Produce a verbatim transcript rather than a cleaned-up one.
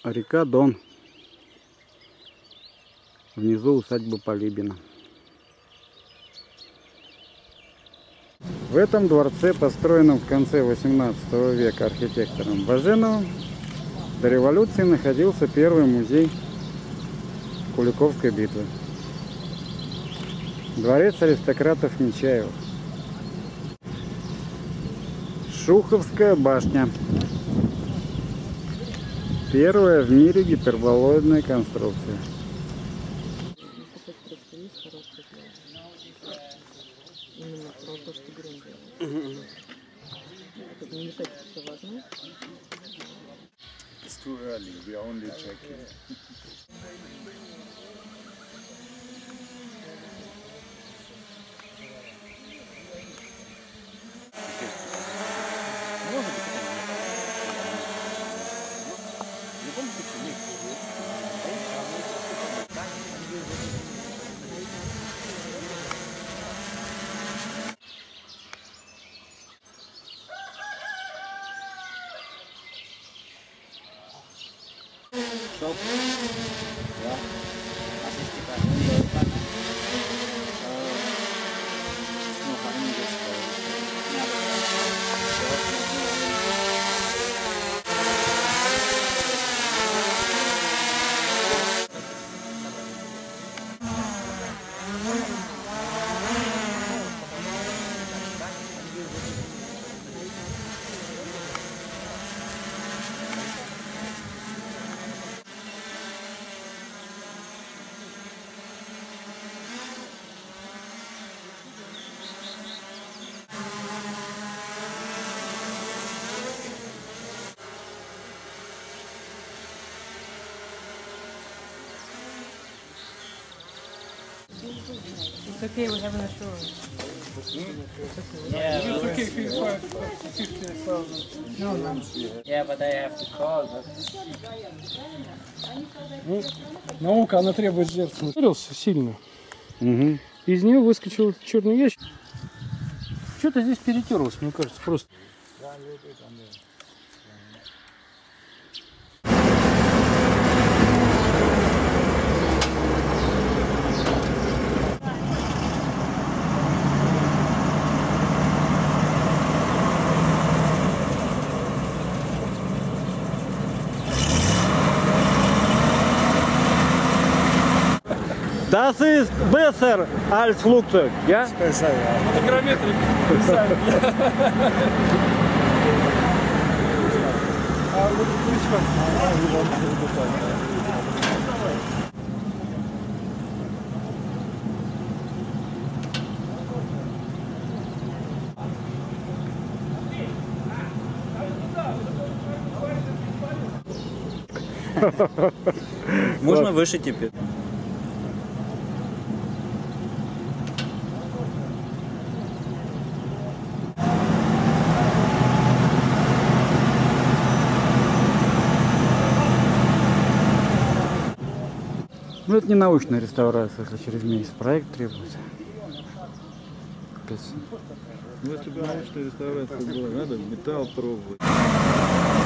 Река Дон. Внизу усадьба Полибина. В этом дворце, построенном в конце восемнадцатого века архитектором Баженовым, до революции находился первый музей Куликовской битвы. Дворец аристократов Нечаевых. Шуховская башня. Первая в мире гиперболоидная конструкция. It's too early. We are only checking. Shop. Ja. Was ist die Karte in Deutschland? Äh, noch einiges. Ja, It's okay, we have an assurance. yeah, It's okay, fifty thousand. No, no. yeah, but I have to call. But... Ну, наука, она требует жертв. Ударился сильно. Угу. Из нее выскочил черный ящик. Что-то здесь перетерлось, мне кажется, просто. Das ist besser als Flugzeug, ja? Фотограмметрик. Можно выше теперь? Ну это не научная реставрация, если через месяц проект требуется. Ну если бы научная реставрация была, надо металл пробовать.